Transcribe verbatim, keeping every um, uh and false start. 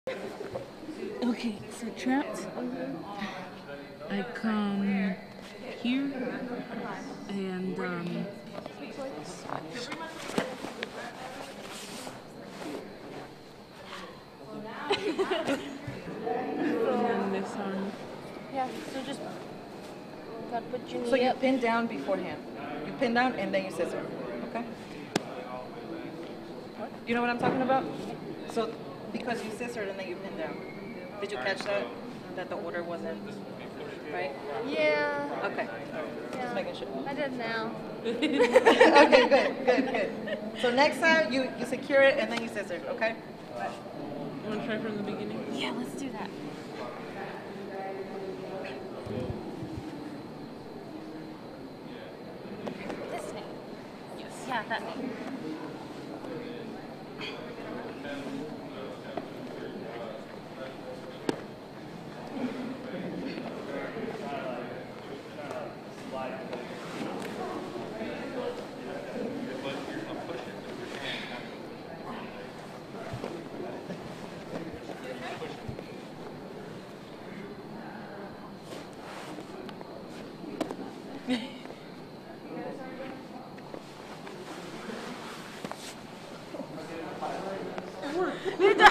Okay, so trapped. I come here and um. And then this arm. Yeah, so just gotta put your knee So you up. pin down beforehand. You pin down and then you scissor. Okay? You know what I'm talking about? So because you scissored and then you pin down. Did you catch that? That the order wasn't right? Yeah. Okay. Yeah. Just making sure. I did now. Okay, good, good, good. So next time you, you secure it and then you scissor, okay? You want to try from the beginning? Yeah, let's do that. This knee. Yes. Yeah, that knee. It worked.